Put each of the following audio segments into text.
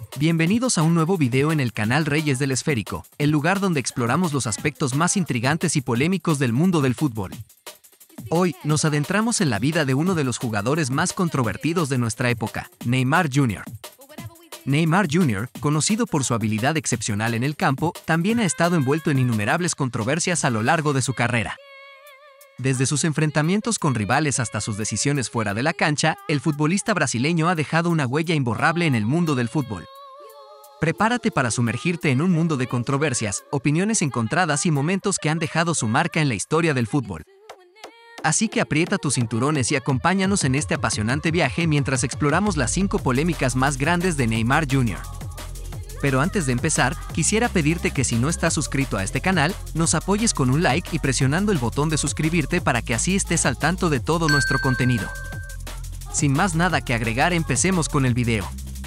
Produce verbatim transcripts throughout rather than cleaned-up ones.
Bienvenidos a un nuevo video en el canal Reyes del Esférico, el lugar donde exploramos los aspectos más intrigantes y polémicos del mundo del fútbol. Hoy, nos adentramos en la vida de uno de los jugadores más controvertidos de nuestra época, Neymar junior Neymar junior, conocido por su habilidad excepcional en el campo, también ha estado envuelto en innumerables controversias a lo largo de su carrera. Desde sus enfrentamientos con rivales hasta sus decisiones fuera de la cancha, el futbolista brasileño ha dejado una huella imborrable en el mundo del fútbol. Prepárate para sumergirte en un mundo de controversias, opiniones encontradas y momentos que han dejado su marca en la historia del fútbol. Así que aprieta tus cinturones y acompáñanos en este apasionante viaje mientras exploramos las cinco polémicas más grandes de Neymar junior Pero antes de empezar, quisiera pedirte que si no estás suscrito a este canal, nos apoyes con un like y presionando el botón de suscribirte para que así estés al tanto de todo nuestro contenido. Sin más nada que agregar, empecemos con el video.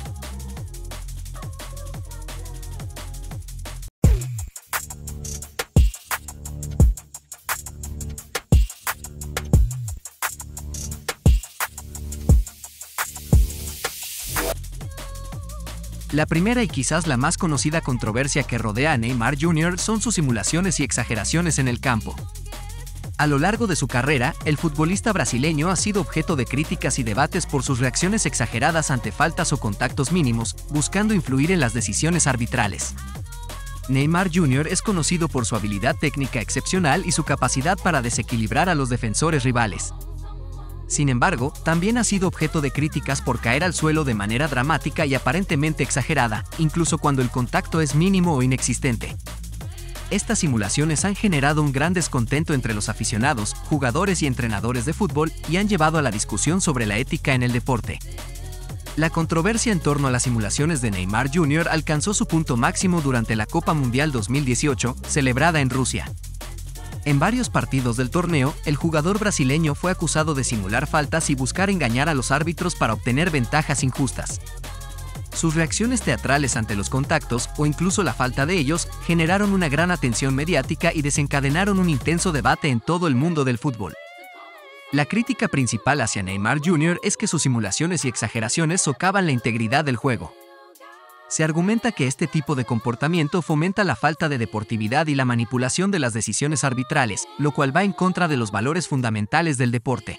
La primera y quizás la más conocida controversia que rodea a Neymar junior son sus simulaciones y exageraciones en el campo. A lo largo de su carrera, el futbolista brasileño ha sido objeto de críticas y debates por sus reacciones exageradas ante faltas o contactos mínimos, buscando influir en las decisiones arbitrales. Neymar junior es conocido por su habilidad técnica excepcional y su capacidad para desequilibrar a los defensores rivales. Sin embargo, también ha sido objeto de críticas por caer al suelo de manera dramática y aparentemente exagerada, incluso cuando el contacto es mínimo o inexistente. Estas simulaciones han generado un gran descontento entre los aficionados, jugadores y entrenadores de fútbol y han llevado a la discusión sobre la ética en el deporte. La controversia en torno a las simulaciones de Neymar junior alcanzó su punto máximo durante la Copa Mundial dos mil dieciocho, celebrada en Rusia. En varios partidos del torneo, el jugador brasileño fue acusado de simular faltas y buscar engañar a los árbitros para obtener ventajas injustas. Sus reacciones teatrales ante los contactos, o incluso la falta de ellos, generaron una gran atención mediática y desencadenaron un intenso debate en todo el mundo del fútbol. La crítica principal hacia Neymar junior es que sus simulaciones y exageraciones socavan la integridad del juego. Se argumenta que este tipo de comportamiento fomenta la falta de deportividad y la manipulación de las decisiones arbitrales, lo cual va en contra de los valores fundamentales del deporte.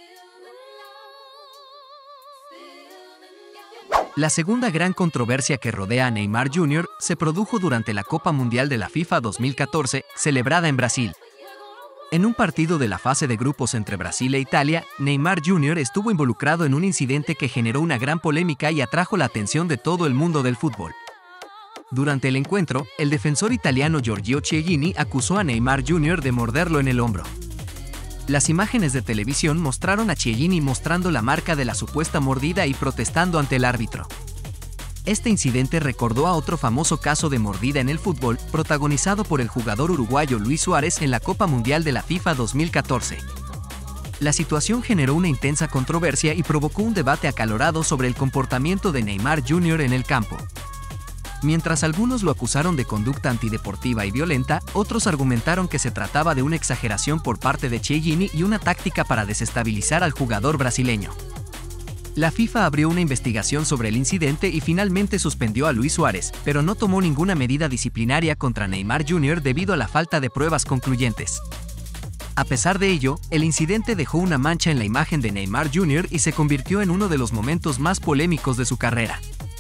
La segunda gran controversia que rodea a Neymar junior se produjo durante la Copa Mundial de la FIFA dos mil catorce, celebrada en Brasil. En un partido de la fase de grupos entre Brasil e Italia, Neymar junior estuvo involucrado en un incidente que generó una gran polémica y atrajo la atención de todo el mundo del fútbol. Durante el encuentro, el defensor italiano Giorgio Chiellini acusó a Neymar junior de morderlo en el hombro. Las imágenes de televisión mostraron a Chiellini mostrando la marca de la supuesta mordida y protestando ante el árbitro. Este incidente recordó a otro famoso caso de mordida en el fútbol, protagonizado por el jugador uruguayo Luis Suárez en la Copa Mundial de la FIFA dos mil catorce. La situación generó una intensa controversia y provocó un debate acalorado sobre el comportamiento de Neymar junior en el campo. Mientras algunos lo acusaron de conducta antideportiva y violenta, otros argumentaron que se trataba de una exageración por parte de Chiellini y una táctica para desestabilizar al jugador brasileño. La FIFA abrió una investigación sobre el incidente y finalmente suspendió a Luis Suárez, pero no tomó ninguna medida disciplinaria contra Neymar junior debido a la falta de pruebas concluyentes. A pesar de ello, el incidente dejó una mancha en la imagen de Neymar junior y se convirtió en uno de los momentos más polémicos de su carrera.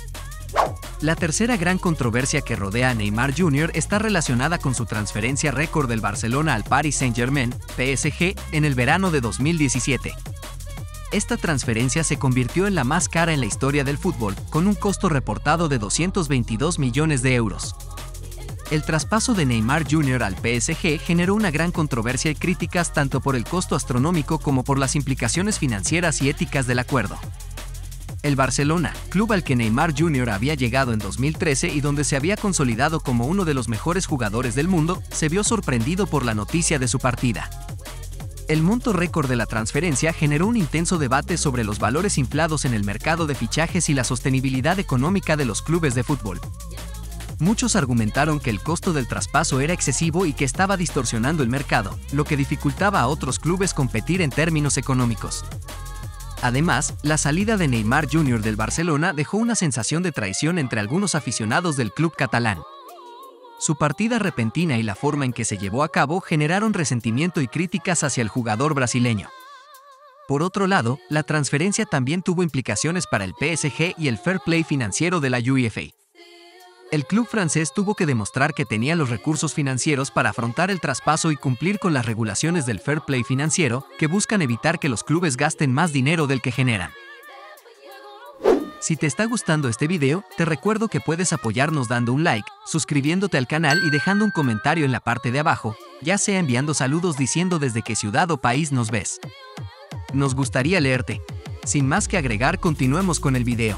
La tercera gran controversia que rodea a Neymar junior está relacionada con su transferencia récord del Barcelona al Paris Saint-Germain, P S G, en el verano de dos mil diecisiete. Esta transferencia se convirtió en la más cara en la historia del fútbol, con un costo reportado de doscientos veintidós millones de euros. El traspaso de Neymar junior al P S G generó una gran controversia y críticas tanto por el costo astronómico como por las implicaciones financieras y éticas del acuerdo. El Barcelona, club al que Neymar junior había llegado en dos mil trece y donde se había consolidado como uno de los mejores jugadores del mundo, se vio sorprendido por la noticia de su partida. El monto récord de la transferencia generó un intenso debate sobre los valores inflados en el mercado de fichajes y la sostenibilidad económica de los clubes de fútbol. Muchos argumentaron que el costo del traspaso era excesivo y que estaba distorsionando el mercado, lo que dificultaba a otros clubes competir en términos económicos. Además, la salida de Neymar junior del Barcelona dejó una sensación de traición entre algunos aficionados del club catalán. Su partida repentina y la forma en que se llevó a cabo generaron resentimiento y críticas hacia el jugador brasileño. Por otro lado, la transferencia también tuvo implicaciones para el P S G y el fair play financiero de la UEFA. El club francés tuvo que demostrar que tenía los recursos financieros para afrontar el traspaso y cumplir con las regulaciones del fair play financiero, que buscan evitar que los clubes gasten más dinero del que generan. Si te está gustando este video, te recuerdo que puedes apoyarnos dando un like, suscribiéndote al canal y dejando un comentario en la parte de abajo, ya sea enviando saludos diciendo desde qué ciudad o país nos ves. Nos gustaría leerte. Sin más que agregar, continuemos con el video.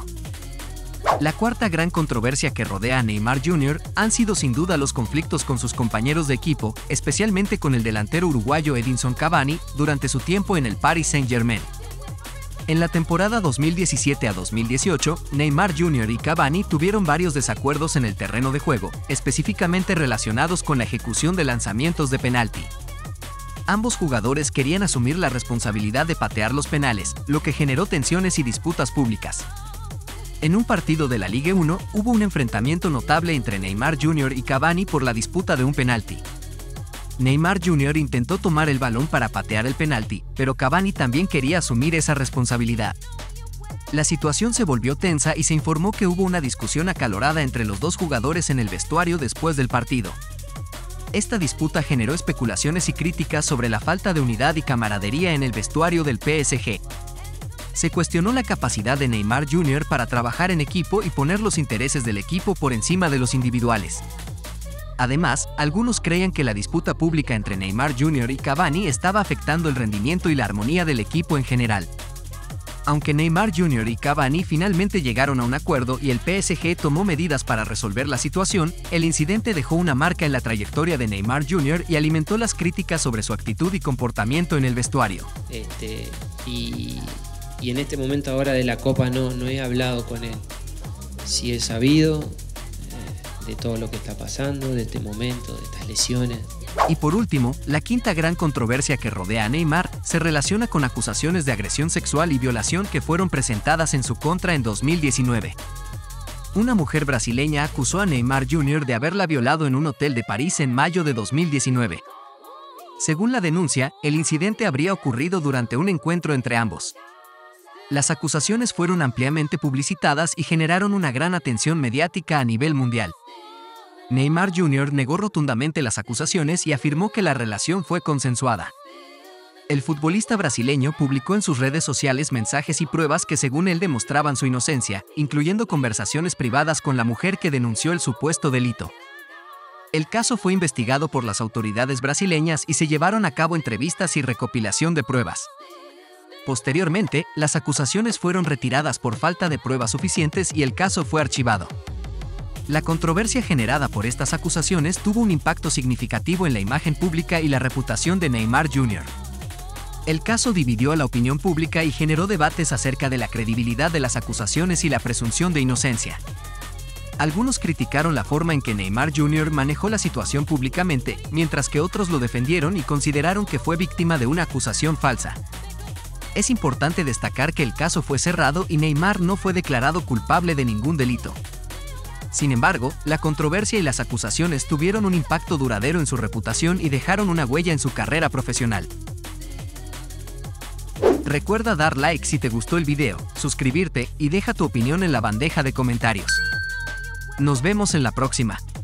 La cuarta gran controversia que rodea a Neymar junior han sido sin duda los conflictos con sus compañeros de equipo, especialmente con el delantero uruguayo Edinson Cavani, durante su tiempo en el Paris Saint-Germain. En la temporada dos mil diecisiete a dos mil dieciocho, Neymar junior y Cavani tuvieron varios desacuerdos en el terreno de juego, específicamente relacionados con la ejecución de lanzamientos de penalti. Ambos jugadores querían asumir la responsabilidad de patear los penales, lo que generó tensiones y disputas públicas. En un partido de la Ligue uno, hubo un enfrentamiento notable entre Neymar junior y Cavani por la disputa de un penalti. Neymar junior intentó tomar el balón para patear el penalti, pero Cavani también quería asumir esa responsabilidad. La situación se volvió tensa y se informó que hubo una discusión acalorada entre los dos jugadores en el vestuario después del partido. Esta disputa generó especulaciones y críticas sobre la falta de unidad y camaradería en el vestuario del P S G. Se cuestionó la capacidad de Neymar junior para trabajar en equipo y poner los intereses del equipo por encima de los individuales. Además, algunos creían que la disputa pública entre Neymar junior y Cavani estaba afectando el rendimiento y la armonía del equipo en general. Aunque Neymar junior y Cavani finalmente llegaron a un acuerdo y el P S G tomó medidas para resolver la situación, el incidente dejó una marca en la trayectoria de Neymar junior y alimentó las críticas sobre su actitud y comportamiento en el vestuario. Este, y, y en este momento ahora de la Copa no, no he hablado con él. Sí he sabido eh, de todo lo que está pasando, de este momento, de estas lesiones. Y por último, la quinta gran controversia que rodea a Neymar se relaciona con acusaciones de agresión sexual y violación que fueron presentadas en su contra en dos mil diecinueve. Una mujer brasileña acusó a Neymar junior de haberla violado en un hotel de París en mayo de dos mil diecinueve. Según la denuncia, el incidente habría ocurrido durante un encuentro entre ambos. Las acusaciones fueron ampliamente publicitadas y generaron una gran atención mediática a nivel mundial. Neymar junior negó rotundamente las acusaciones y afirmó que la relación fue consensuada. El futbolista brasileño publicó en sus redes sociales mensajes y pruebas que según él demostraban su inocencia, incluyendo conversaciones privadas con la mujer que denunció el supuesto delito. El caso fue investigado por las autoridades brasileñas y se llevaron a cabo entrevistas y recopilación de pruebas. Posteriormente, las acusaciones fueron retiradas por falta de pruebas suficientes y el caso fue archivado. La controversia generada por estas acusaciones tuvo un impacto significativo en la imagen pública y la reputación de Neymar junior El caso dividió a la opinión pública y generó debates acerca de la credibilidad de las acusaciones y la presunción de inocencia. Algunos criticaron la forma en que Neymar junior manejó la situación públicamente, mientras que otros lo defendieron y consideraron que fue víctima de una acusación falsa. Es importante destacar que el caso fue cerrado y Neymar no fue declarado culpable de ningún delito. Sin embargo, la controversia y las acusaciones tuvieron un impacto duradero en su reputación y dejaron una huella en su carrera profesional. Recuerda dar like si te gustó el video, suscribirte y deja tu opinión en la bandeja de comentarios. Nos vemos en la próxima.